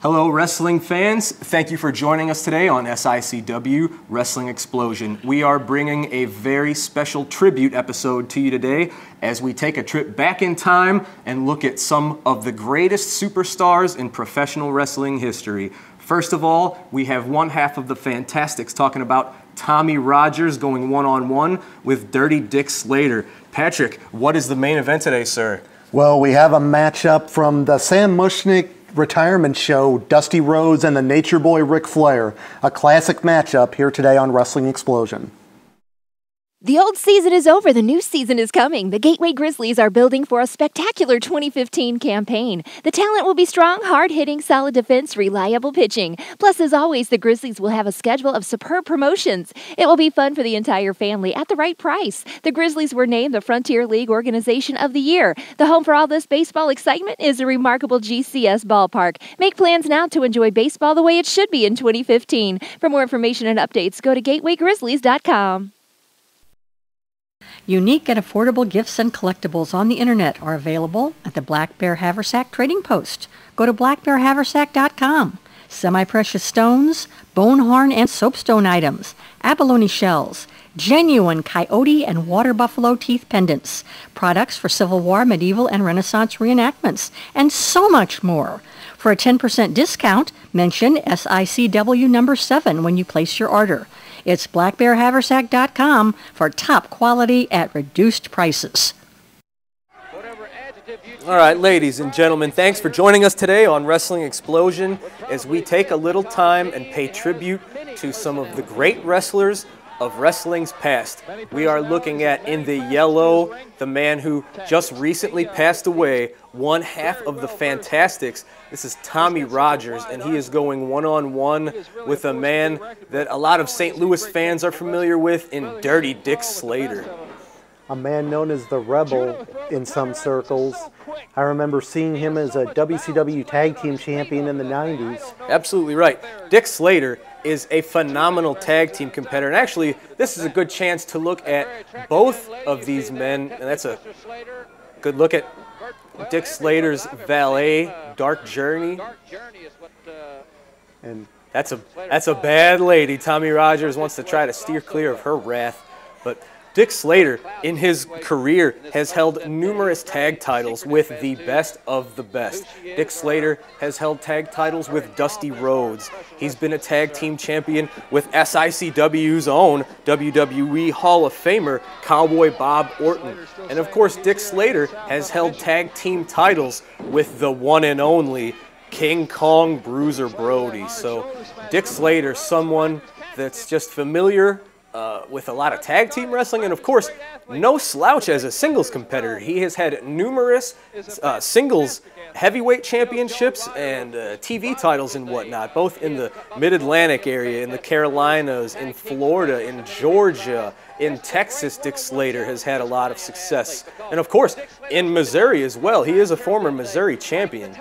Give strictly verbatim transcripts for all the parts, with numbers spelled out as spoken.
Hello, wrestling fans. Thank you for joining us today on S I C W Wrestling Explosion. We are bringing a very special tribute episode to you today as we take a trip back in time and look at some of the greatest superstars in professional wrestling history. First of all, we have one half of the Fantastics talking about Tommy Rogers going one-on-one with Dirty Dick Slater. Patrick, what is the main event today, sir? Well, we have a matchup from the Sam Muchnick retirement show, Dusty Rhodes and the Nature Boy Ric Flair. A classic matchup here today on Wrestling Explosion. The old season is over. The new season is coming. The Gateway Grizzlies are building for a spectacular twenty fifteen campaign. The talent will be strong, hard-hitting, solid defense, reliable pitching. Plus, as always, the Grizzlies will have a schedule of superb promotions. It will be fun for the entire family at the right price. The Grizzlies were named the Frontier League Organization of the Year. The home for all this baseball excitement is the remarkable G C S Ballpark. Make plans now to enjoy baseball the way it should be in twenty fifteen. For more information and updates, go to gateway grizzlies dot com. Unique and affordable gifts and collectibles on the internet are available at the Black Bear Haversack Trading Post. Go to black bear haversack dot com. Semi-precious stones, bone horn and soapstone items, abalone shells, genuine coyote and water buffalo teeth pendants, products for Civil War, medieval, and Renaissance reenactments, and so much more. For a ten percent discount, mention S I C W number seven when you place your order. It's black bear haversack dot com for top quality at reduced prices. All right, ladies and gentlemen, thanks for joining us today on Wrestling Explosion as we take a little time and pay tribute to some of the great wrestlers of wrestling's past. We are looking at, in the yellow, the man who just recently passed away, one half of the Fantastics. This is Tommy Rogers, and he is going one-on-one with a man that a lot of Saint Louis fans are familiar with in Dirty Dick Slater. A man known as the Rebel in some circles. I remember seeing him as a W C W Tag Team Champion in the nineties. Absolutely right. Dick Slater is a phenomenal tag team competitor. And actually, this is a good chance to look at both of these men. And that's a good look at Dick Slater's valet, Dark Journey. And that's a, that's a bad lady. Tommy Rogers wants to try to steer clear of her wrath. But Dick Slater, in his career, has held numerous tag titles with the best of the best. Dick Slater has held tag titles with Dusty Rhodes. He's been a tag team champion with S I C W's own W W E Hall of Famer, Cowboy Bob Orton. And of course, Dick Slater has held tag team titles with the one and only King Kong Bruiser Brody. So Dick Slater, someone that's just familiar Uh, with a lot of tag team wrestling, and of course, no slouch as a singles competitor. He has had numerous uh, singles heavyweight championships and uh, T V titles and whatnot, both in the Mid-Atlantic area, in the Carolinas, in Florida, in Georgia, in Texas. Dick Slater has had a lot of success. And of course, in Missouri as well. He is a former Missouri champion.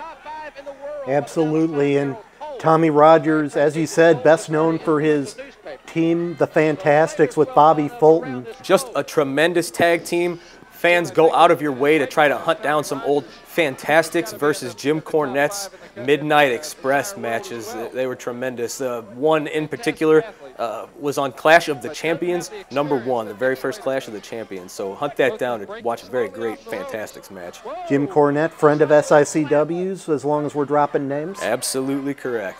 Absolutely, and Tommy Rogers, as you said, best known for his team, the Fantastics, with Bobby Fulton. Just a tremendous tag team. Fans go out of your way to try to hunt down some old Fantastics versus Jim Cornette's Midnight Express matches. They were tremendous. Uh, one in particular uh, was on Clash of the Champions, number one, the very first Clash of the Champions. So hunt that down and watch a very great Fantastics match. Jim Cornette, friend of S I C W's, as long as we're dropping names. Absolutely correct.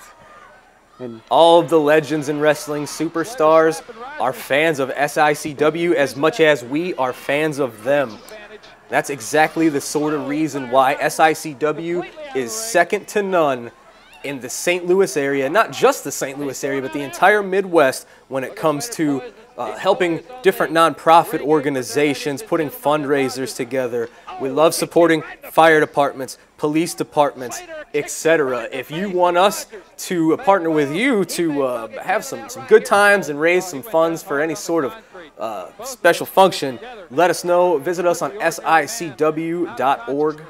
And all of the legends in wrestling, superstars, are fans of S I C W as much as we are fans of them. That's exactly the sort of reason why S I C W is second to none in the Saint Louis area, not just the Saint Louis area, but the entire Midwest when it comes to uh, helping different nonprofit organizations, putting fundraisers together. We love supporting fire departments, police departments, et cetera. If you want us to uh, partner with you to uh, have some, some good times and raise some funds for any sort of uh, special function, let us know. Visit us on S I C W dot org.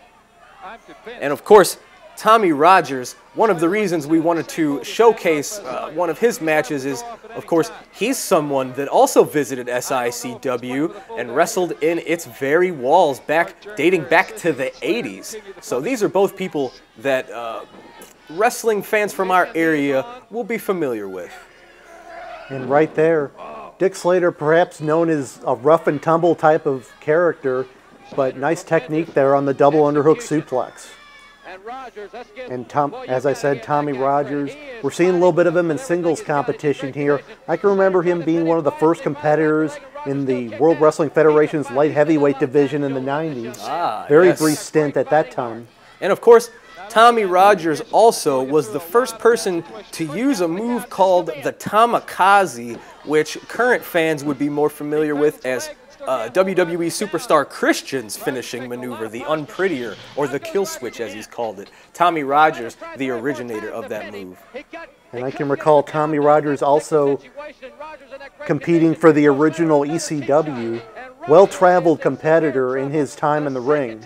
And of course, Tommy Rogers, one of the reasons we wanted to showcase uh, one of his matches is, of course, he's someone that also visited S I C W and wrestled in its very walls, back dating back to the eighties. So these are both people that uh, wrestling fans from our area will be familiar with. And right there, Dick Slater, perhaps known as a rough and tumble type of character, but nice technique there on the double underhook suplex. And Tom, as I said, Tommy Rogers, we're seeing a little bit of him in singles competition here. I can remember him being one of the first competitors in the World Wrestling Federation's light heavyweight division in the nineties. Ah, Very yes. brief stint at that time. And of course, Tommy Rogers also was the first person to use a move called the Tamikaze, which current fans would be more familiar with as uh, W W E superstar Christian's finishing maneuver, the Unprettier, or the Kill Switch as he's called it. Tommy Rogers, the originator of that move. And I can recall Tommy Rogers also competing for the original E C W, well-traveled competitor in his time in the ring.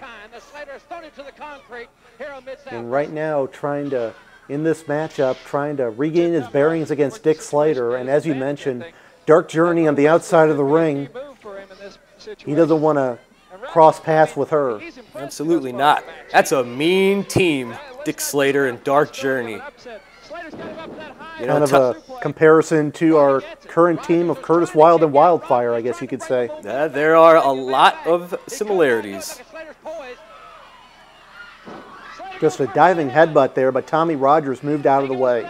And right now, trying to, in this matchup, trying to regain his bearings against Dick Slater. And as you mentioned, Dark Journey on the outside of the ring. He doesn't want to cross paths with her. Absolutely not. That's a mean team, Dick Slater and Dark Journey. You know, kind of a comparison to our current team of Curtis Wild and Wildfire, I guess you could say. Uh, there are a lot of similarities. Just a diving headbutt there, but Tommy Rogers moved out of the way.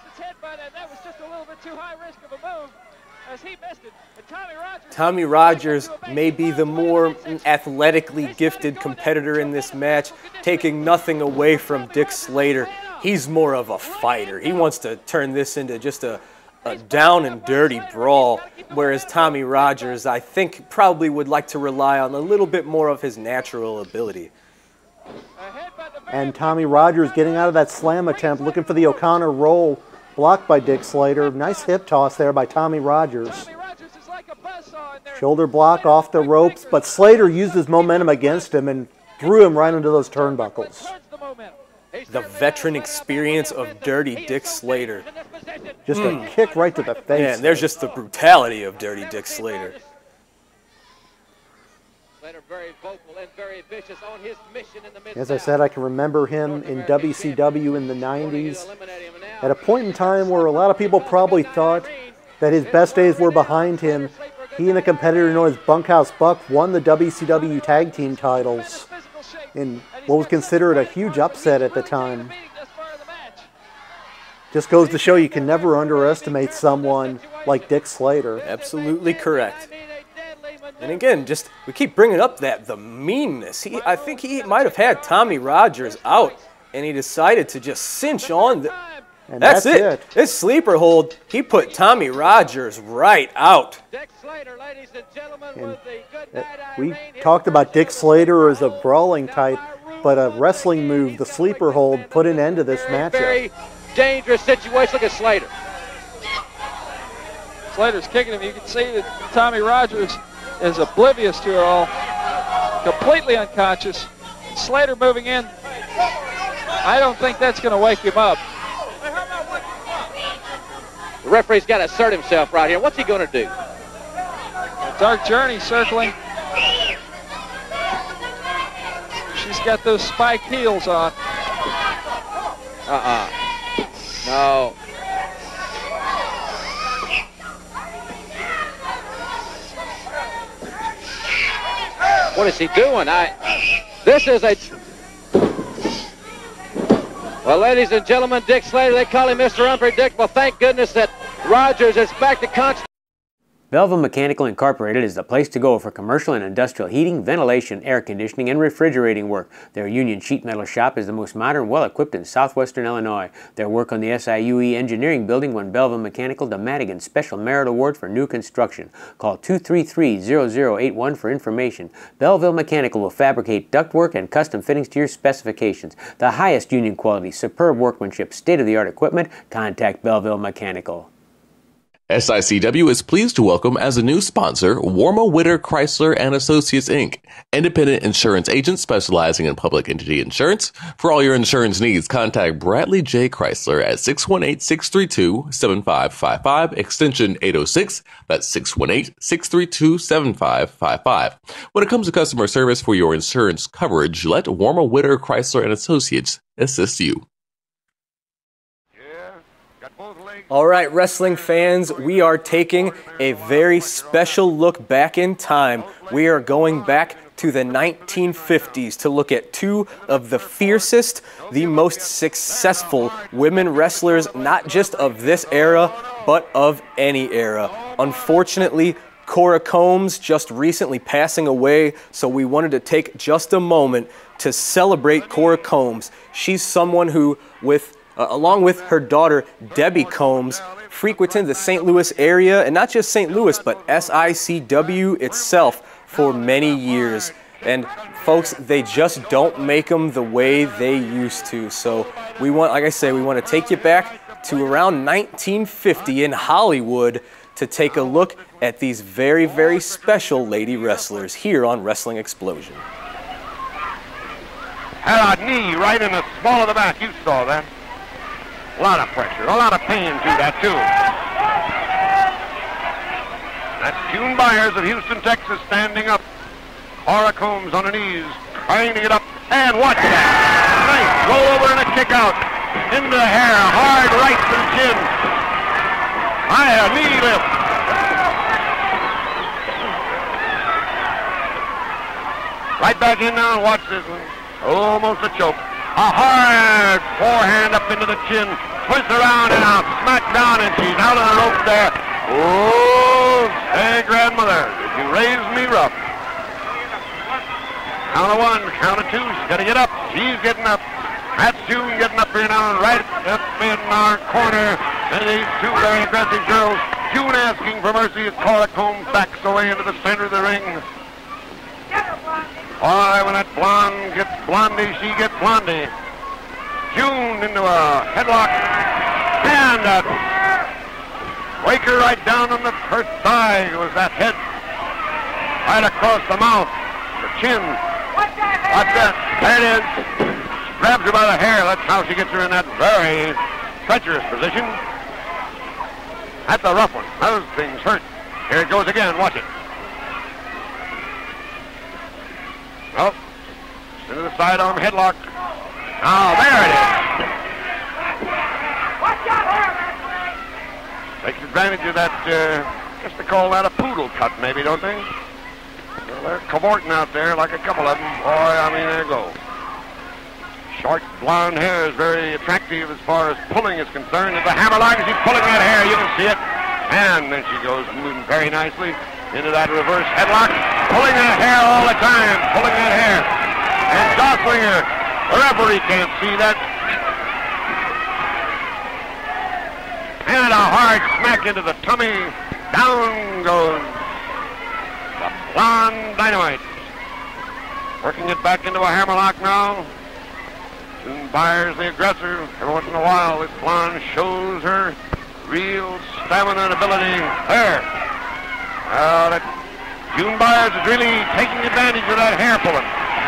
Tommy Rogers may be the more athletically gifted competitor in this match, taking nothing away from Dick Slater. He's more of a fighter. He wants to turn this into just a, a down and dirty brawl, whereas Tommy Rogers, I think, probably would like to rely on a little bit more of his natural ability. And Tommy Rogers getting out of that slam attempt, looking for the O'Connor roll, blocked by Dick Slater. Nice hip toss there by Tommy Rogers. Shoulder block off the ropes, but Slater used his momentum against him and threw him right into those turnbuckles. The veteran experience of Dirty Dick Slater. Just mm. a kick right to the face. Man, there's just the brutality of Dirty Dick Slater. As I said, I can remember him in W C W in the nineties at a point in time where a lot of people probably thought that his best days were behind him. He and a competitor known as Bunkhouse Buck won the W C W tag team titles in what was considered a huge upset at the time. Just goes to show you can never underestimate someone like Dick Slater. Absolutely correct. And again, just we keep bringing up that the meanness. He, I think he might have had Tommy Rogers out, and he decided to just cinch on. The, and that's, that's it. it. This sleeper hold, he put Tommy Rogers right out. And we talked about Dick Slater as a brawling type, but a wrestling move, the sleeper hold, put an end to this matchup. Very dangerous situation. Look at Slater. Slater's kicking him. You can see that Tommy Rogers is oblivious to it all, completely unconscious. Slater moving in. I don't think that's going to wake him up. The referee's got to assert himself right here. What's he going to do? Dark Journey circling. She's got those spiked heels on. Uh-uh. No. What is he doing? I. This is a. Well, ladies and gentlemen, Dick Slater, they call him Mister Unpredictable. Thank goodness that Rogers is back to constant. Belleville Mechanical Incorporated is the place to go for commercial and industrial heating, ventilation, air conditioning, and refrigerating work. Their Union Sheet Metal shop is the most modern, well-equipped in southwestern Illinois. Their work on the S I U E Engineering Building won Belleville Mechanical the Madigan Special Merit Award for new construction. Call two three three, zero zero eight one for information. Belleville Mechanical will fabricate ductwork and custom fittings to your specifications. The highest union quality, superb workmanship, state-of-the-art equipment. Contact Belleville Mechanical. S I C W is pleased to welcome as a new sponsor Warma Witter Chrysler and Associates Incorporated, independent insurance agent specializing in public entity insurance. For all your insurance needs, contact Bradley J. Chrysler at six one eight, six three two, seven five five five, extension eight oh six. That's six one eight, six three two, seven five five five. When it comes to customer service for your insurance coverage, let Warma Witter Chrysler and Associates assist you. All right, wrestling fans, we are taking a very special look back in time. We are going back to the nineteen fifties to look at two of the fiercest, the most successful women wrestlers, not just of this era, but of any era. Unfortunately, Cora Combs just recently passing away, so we wanted to take just a moment to celebrate Cora Combs. She's someone who, with uh, along with her daughter Debbie Combs, frequented the Saint Louis area, and not just Saint Louis, but S I C W itself for many years. And folks, they just don't make them the way they used to. So we want, like I say, we want to take you back to around nineteen fifty in Hollywood to take a look at these very, very special lady wrestlers here on Wrestling Explosion. Had a knee right in the small of the back. You saw that. A lot of pressure, a lot of pain to that, too. That's June Byers of Houston, Texas, standing up. Cora Combs on her knees, trying to get up. And watch that. Nice roll over and a kick out. Into the hair, hard right to the chin. High, a knee lift. Right back in now and watch this one. Almost a choke. A hard forehand up into the chin. Twist around and out. Smack down and she's out on the rope there. Oh, hey grandmother, did you raise me rough? Count of one, count of two. She's got to get up. She's getting up. That's June getting up here now, right up in our corner. And these two very aggressive girls. June asking for mercy as Cora Combs backs away into the center of the ring. Why, when that blonde gets Blondie, she gets Blondie. June into a headlock. And a wake her right down on the first thigh was that head. Right across the mouth, the chin. Watch that. There it is. She grabs her by the hair. That's how she gets her in that very treacherous position. That's a rough one. Those things hurt. Here it goes again. Watch it. Oh, into the sidearm headlock. Oh, there it is. Takes advantage of that, uh, I guess they call that a poodle cut, maybe, don't they? Well, they're cavorting out there like a couple of them. Boy, I mean, there you go. Short blonde hair is very attractive as far as pulling is concerned. There's a hammerlock, and she's pulling that hair. You can see it. And then she goes moving very nicely into that reverse headlock, pulling that hair all the time, pulling that hair, and jostling her. The referee can't see that. And a hard smack into the tummy. Down goes the blonde dynamite. Working it back into a hammerlock now. June Byers, the aggressor. Every once in a while, this blonde shows her real stamina and ability. There. Uh, that June Byers is really taking advantage of that hair pulling.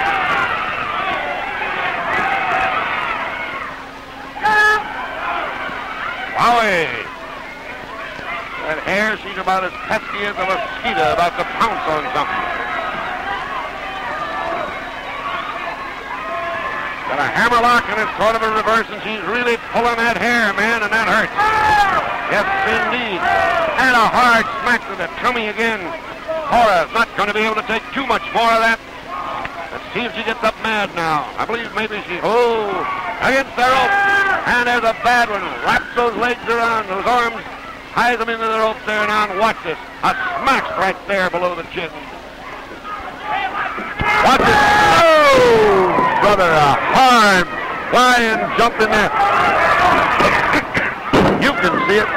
Wowie! That hair, she's about as pesky as a mosquito about to pounce on something. Got a hammerlock and it's sort of a reverse, and she's really pulling that hair, man, and that hurts. Yes, indeed. And a hard smack to the tummy again. Cora's not going to be able to take too much more of that. Let's see if she gets up mad now. I believe maybe she, oh, against the rope. And there's a bad one. Wraps those legs around, those arms, ties them into the rope there now, and watch this. A smack right there below the chin. Watch it. Oh, brother, a hard flying jump in there. You can see it.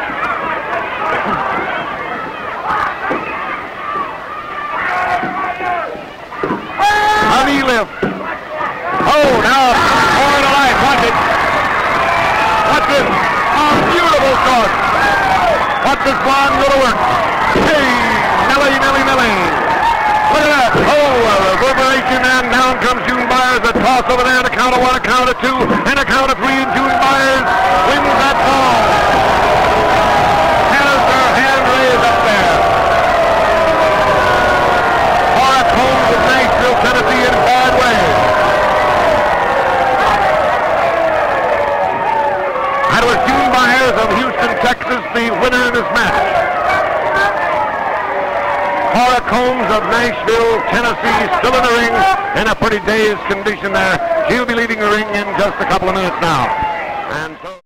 Honey lift. Oh, now more to life. Watch it. Watch this. Oh, beautiful cross. Watch this blonde go to work. Hey, Nelly, Nelly, Nelly. Look at that. Oh, a reverberation, and down comes June Byers. A toss over there, and a count of one, a count of two, and a count of three, and June Byers wins that ball. Has her hand raised up there. Cora Combs of Nashville, Tennessee in bad way. That was June Byers Myers of Houston, Texas, the winner in this match. Cora Combs of Nashville, Tennessee, still in the ring in a pretty dazed condition there. She'll be leaving the ring in just a couple of minutes now. And so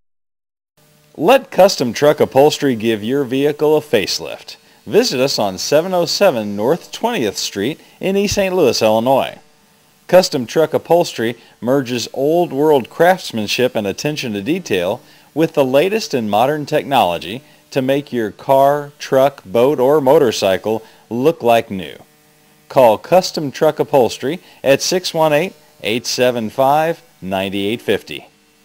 let Custom Truck Upholstery give your vehicle a facelift. Visit us on seven oh seven North twentieth Street in East Saint Louis, Illinois. Custom Truck Upholstery merges old world craftsmanship and attention to detail with the latest in modern technology to make your car, truck, boat, or motorcycle look like new. Call Custom Truck Upholstery at six one eight, eight seven five, nine eight five zero.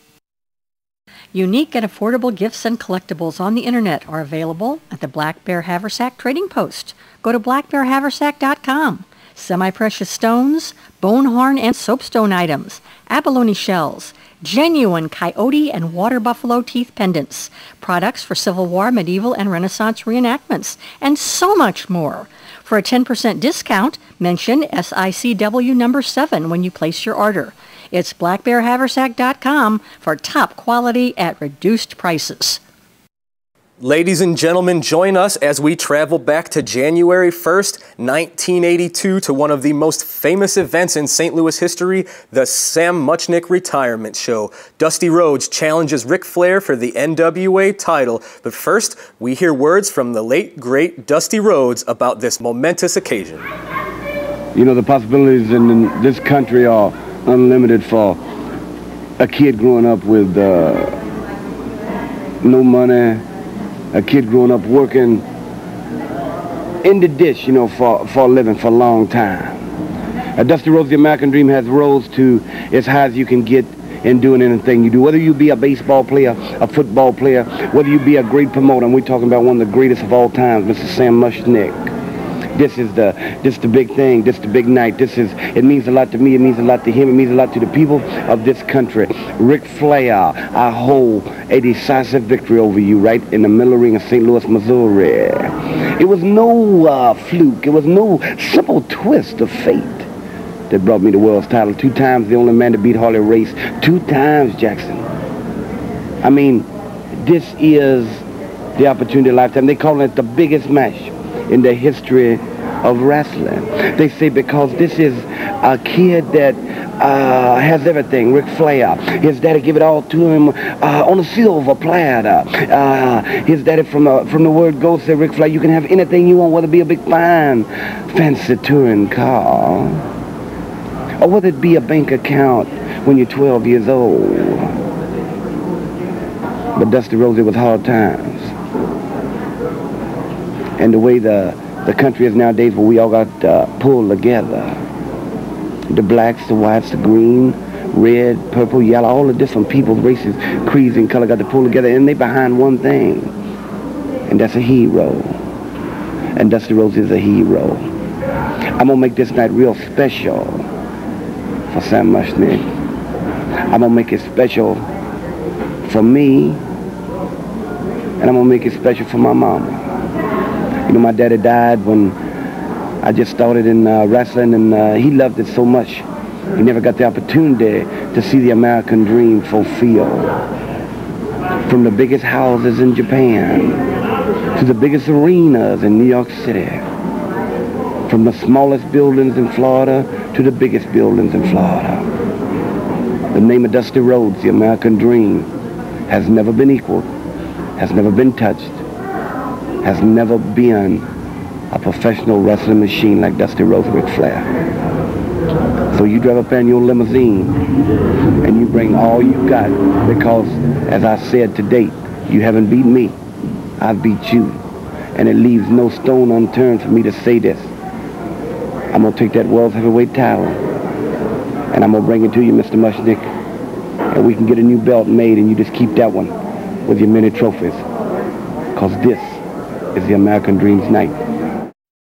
Unique and affordable gifts and collectibles on the internet are available at the Black Bear Haversack Trading Post. Go to black bear haversack dot com. Semi-precious stones, bone horn and soapstone items, abalone shells, genuine coyote and water buffalo teeth pendants, products for Civil War, medieval, and Renaissance reenactments, and so much more. For a ten percent discount, mention S I C W number seven when you place your order. It's black bear haversack dot com for top quality at reduced prices. Ladies and gentlemen, join us as we travel back to January first, nineteen eighty-two, to one of the most famous events in Saint Louis history, the Sam Muchnick Retirement Show. Dusty Rhodes challenges Ric Flair for the N W A title. But first, we hear words from the late, great Dusty Rhodes about this momentous occasion. You know, the possibilities in this country are unlimited for a kid growing up with uh, no money, a kid growing up working in the dish, you know, for, for a living for a long time. Uh, Dusty Rhodes, the American Dream, has rose to as high as you can get in doing anything you do. Whether you be a baseball player, a football player, whether you be a great promoter, and we're talking about one of the greatest of all time, Mister Sam Muchnick. This is the this is the big thing. This is the big night. This is it means a lot to me. It means a lot to him. It means a lot to the people of this country. Ric Flair, I hold a decisive victory over you right in the middle ring of Saint Louis, Missouri. It was no uh, fluke. It was no simple twist of fate that brought me the world's title. Two times the only man to beat Harley Race. Two times, Jackson. I mean, this is the opportunity of a lifetime. They call it the biggest match in the history of wrestling. They say because this is a kid that uh, has everything. Ric Flair, his daddy give it all to him uh, on a silver platter. Uh, his daddy, from the, from the word go, said, Ric Flair, you can have anything you want, whether it be a big fine fancy touring car, or whether it be a bank account when you're twelve years old. But Dusty Rhodes, it was hard times. And the way the, the country is nowadays, where we all got uh, pulled together. The blacks, the whites, the green, red, purple, yellow, all the different peoples, races, creeds, and color got to pull together, and they behind one thing, and that's a hero. And Dusty Rhodes is a hero. I'm gonna make this night real special for Sam Muchnick. I'm gonna make it special for me, and I'm gonna make it special for my mama. You know, my daddy died when I just started in uh, wrestling, and uh, he loved it so much. He never got the opportunity to see the American dream fulfilled. From the biggest houses in Japan to the biggest arenas in New York City. From the smallest buildings in Florida to the biggest buildings in Florida. The name of Dusty Rhodes, the American dream, has never been equaled, has never been touched, has never been a professional wrestling machine like Dusty Rhodes, Ric Flair. So you drive up in your limousine and you bring all you got, because, as I said to date, you haven't beat me, I've beat you. And it leaves no stone unturned for me to say this. I'm going to take that world's heavyweight title and I'm going to bring it to you, Mister Muchnick, and we can get a new belt made, and you just keep that one with your many trophies, because this is the American Dream's night.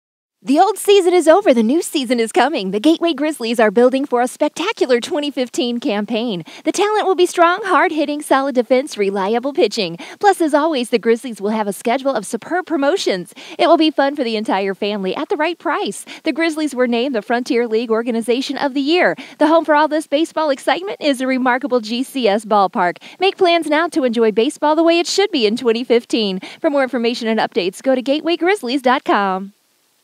The old season is over, the new season is coming. The Gateway Grizzlies are building for a spectacular twenty fifteen campaign. The talent will be strong, hard-hitting, solid defense, reliable pitching. Plus, as always, the Grizzlies will have a schedule of superb promotions. It will be fun for the entire family at the right price. The Grizzlies were named the Frontier League Organization of the Year. The home for all this baseball excitement is a remarkable G C S ballpark. Make plans now to enjoy baseball the way it should be in twenty fifteen. For more information and updates, go to gateway grizzlies dot com.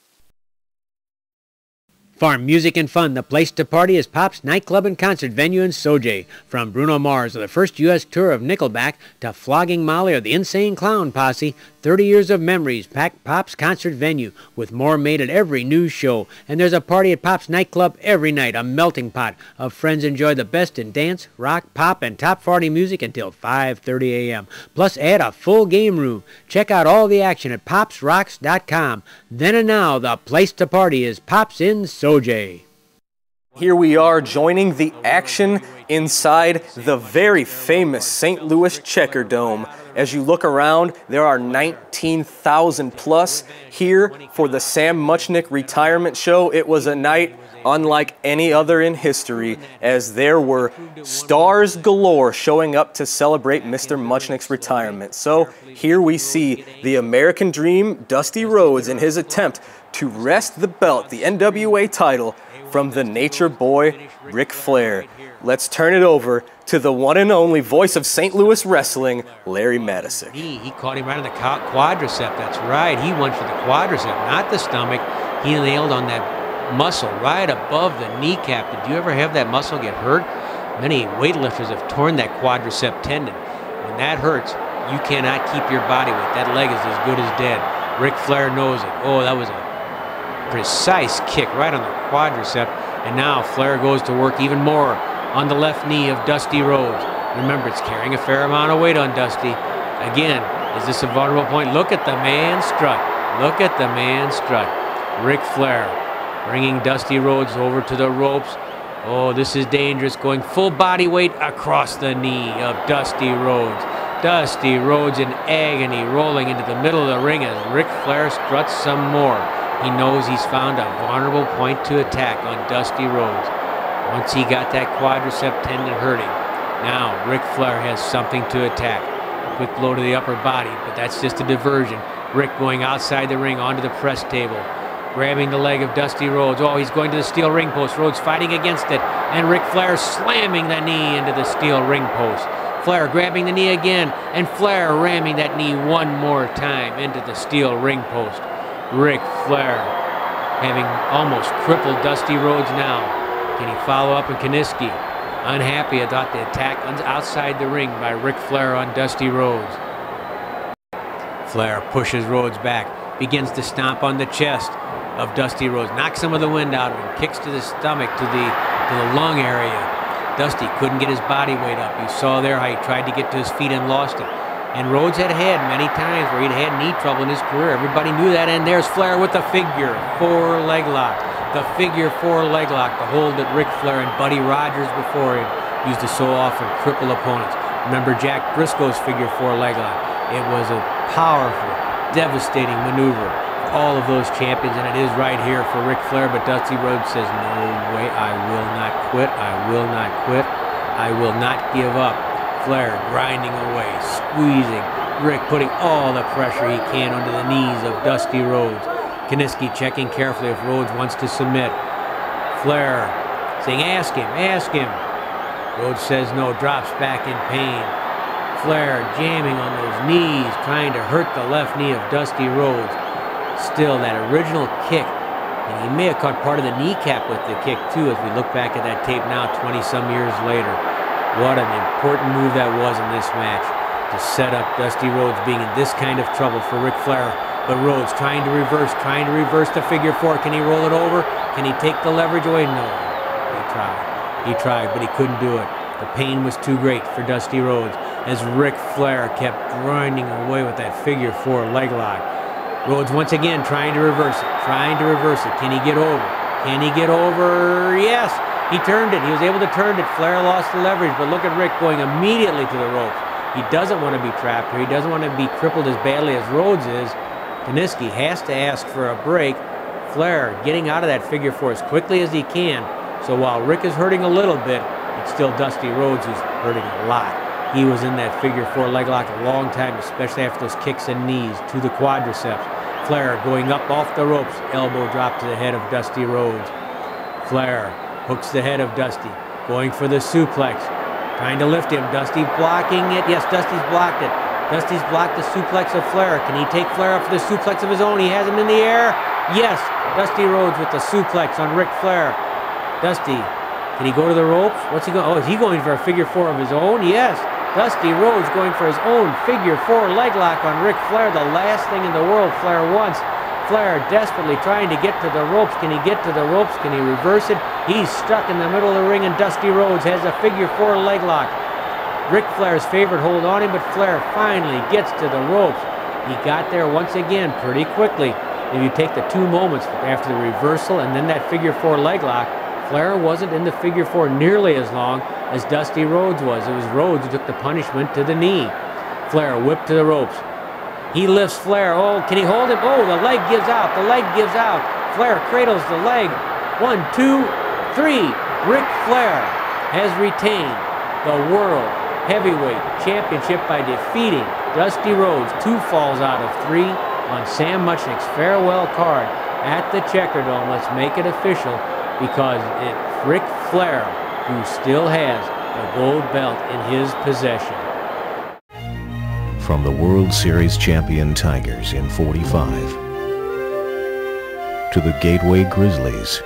Farm music and fun, the place to party is Pop's nightclub and concert venue in Sauget. From Bruno Mars of the first U S tour of Nickelback to Flogging Molly or the Insane Clown Posse, thirty years of memories pack Pop's concert venue with more made at every news show. And there's a party at Pop's nightclub every night, a melting pot of friends enjoy the best in dance, rock, pop, and top forty music until five thirty a m Plus add a full game room. Check out all the action at pops rocks dot com. Then and now, the place to party is Pop's in Sauget. Here we are joining the action inside the very famous Saint Louis Checker Dome. As you look around, there are nineteen thousand plus here for the Sam Muchnick retirement show. It was a night unlike any other in history, as there were stars galore showing up to celebrate Mister Muchnick's retirement. So here we see the American Dream, Dusty Rhodes, in his attempt to wrest the belt, the N W A title, from the Nature Boy, Ric Flair. Let's turn it over to the one and only voice of Saint Louis wrestling, Larry Matysik. He, he caught him right on the quadricep, that's right. He went for the quadricep, not the stomach. He nailed on that muscle right above the kneecap. Did you ever have that muscle get hurt? Many weightlifters have torn that quadricep tendon. When that hurts, you cannot keep your body weight. That leg is as good as dead. Ric Flair knows it. Oh, that was a precise kick right on the quadricep, and now Flair goes to work even more on the left knee of Dusty Rhodes. Remember, it's carrying a fair amount of weight on Dusty. Again, is this a vulnerable point? Look at the man strut. Look at the man strut. Ric Flair bringing Dusty Rhodes over to the ropes. Oh, this is dangerous, going full body weight across the knee of Dusty Rhodes. Dusty Rhodes in agony, rolling into the middle of the ring as Ric Flair struts some more. He knows he's found a vulnerable point to attack on Dusty Rhodes. Once he got that quadricep tendon hurting, now Ric Flair has something to attack. Quick blow to the upper body, but that's just a diversion. Ric going outside the ring onto the press table, grabbing the leg of Dusty Rhodes. Oh, he's going to the steel ring post. Rhodes fighting against it, and Ric Flair slamming the knee into the steel ring post. Flair grabbing the knee again, and Flair ramming that knee one more time into the steel ring post. Ric Flair having almost crippled Dusty Rhodes now. Can he follow up? And Kiniski unhappy about the attack outside the ring by Ric Flair on Dusty Rhodes. Flair pushes Rhodes back, begins to stomp on the chest of Dusty Rhodes, knocks some of the wind out of him, kicks to the stomach, to the, to the lung area. Dusty couldn't get his body weight up. You saw there how he tried to get to his feet and lost it. And Rhodes had had many times where he'd had knee trouble in his career. Everybody knew that. And there's Flair with the figure four leg lock. The figure four leg lock, the hold that Ric Flair and Buddy Rogers before him used to so often cripple opponents. Remember Jack Briscoe's figure four leg lock. It was a powerful, devastating maneuver for all of those champions, and it is right here for Ric Flair. But Dusty Rhodes says, no way, I will not quit. I will not quit. I will not give up. Flair grinding away, squeezing. Ric putting all the pressure he can under the knees of Dusty Rhodes. Kiniski checking carefully if Rhodes wants to submit. Flair saying, ask him, ask him. Rhodes says no, drops back in pain. Flair jamming on those knees, trying to hurt the left knee of Dusty Rhodes. Still, that original kick, and he may have caught part of the kneecap with the kick too, as we look back at that tape now twenty some years later. What an important move that was in this match to set up Dusty Rhodes being in this kind of trouble for Ric Flair. But Rhodes trying to reverse, trying to reverse the figure four. Can he roll it over? Can he take the leverage away? No. He tried. He tried, but he couldn't do it. The pain was too great for Dusty Rhodes as Ric Flair kept grinding away with that figure four leg lock. Rhodes once again trying to reverse it, trying to reverse it. Can he get over? Can he get over? Yes. He turned it. He was able to turn it. Flair lost the leverage, but look at Ric going immediately to the ropes. He doesn't want to be trapped here. He doesn't want to be crippled as badly as Rhodes is. Kiniski has to ask for a break. Flair getting out of that figure four as quickly as he can. So while Rick is hurting a little bit, it's still Dusty Rhodes who's hurting a lot. He was in that figure four leg lock a long time, especially after those kicks and knees to the quadriceps. Flair going up off the ropes, elbow drop to the head of Dusty Rhodes. Flair hooks the head of Dusty, going for the suplex, trying to lift him. Dusty blocking it. Yes, Dusty's blocked it. Dusty's blocked the suplex of Flair. Can he take Flair up for the suplex of his own? He has him in the air. Yes, Dusty Rhodes with the suplex on Ric Flair. Dusty, can he go to the ropes? What's he going? Oh, is he going for a figure four of his own? Yes, Dusty Rhodes going for his own figure four leg lock on Ric Flair. The last thing in the world Flair wants. Flair desperately trying to get to the ropes. Can he get to the ropes? Can he reverse it? He's stuck in the middle of the ring, and Dusty Rhodes has a figure four leg lock. Ric Flair's favorite hold on him, but Flair finally gets to the ropes. He got there once again pretty quickly. If you take the two moments after the reversal and then that figure four leg lock, Flair wasn't in the figure four nearly as long as Dusty Rhodes was. It was Rhodes who took the punishment to the knee. Flair whipped to the ropes. He lifts Flair. Oh, can he hold him? Oh, the leg gives out. The leg gives out. Flair cradles the leg. One, two, three. Ric Flair has retained the World Heavyweight Championship by defeating Dusty Rhodes. Two falls out of three on Sam Muchnick's farewell card at the Checkerdome. Let's make it official because it's Ric Flair who still has the gold belt in his possession. From the World Series champion Tigers in forty-five to the Gateway Grizzlies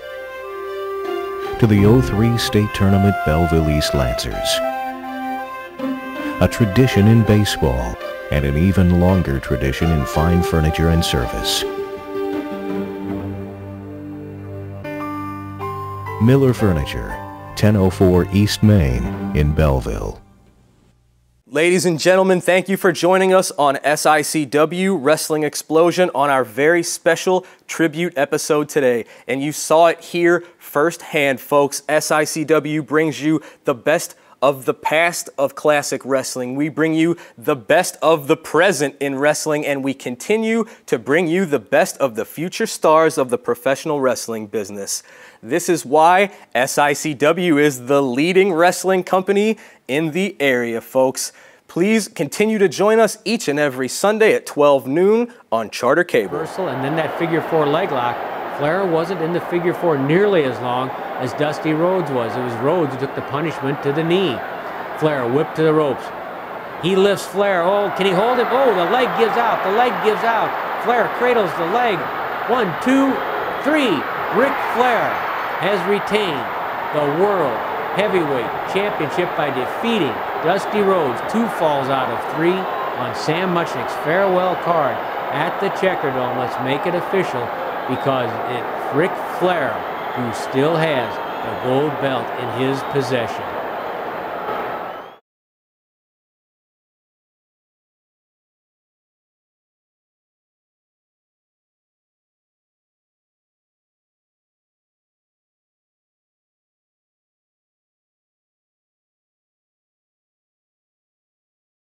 to the oh three State Tournament Belleville East Lancers. A tradition in baseball and an even longer tradition in fine furniture and service. Miller Furniture, ten oh four East Main in Belleville. Ladies and gentlemen, thank you for joining us on S I C W Wrestling Explosion on our very special tribute episode today. And you saw it here firsthand, folks. S I C W brings you the best of the past of classic wrestling. We bring you the best of the present in wrestling, and we continue to bring you the best of the future stars of the professional wrestling business. This is why S I C W is the leading wrestling company in the area, folks. Please continue to join us each and every Sunday at twelve noon on Charter Cable. And then that figure four leg lock. Flair wasn't in the figure four nearly as long as Dusty Rhodes was. It was Rhodes who took the punishment to the knee. Flair whipped to the ropes. He lifts Flair. Oh, can he hold him? Oh, the leg gives out. The leg gives out. Flair cradles the leg. One, two, three. Ric Flair has retained the World Heavyweight Championship by defeating Dusty Rhodes. Two falls out of three on Sam Muchnick's farewell card at the Checkerdome. Let's make it official because it's Ric Flair who still has the gold belt in his possession.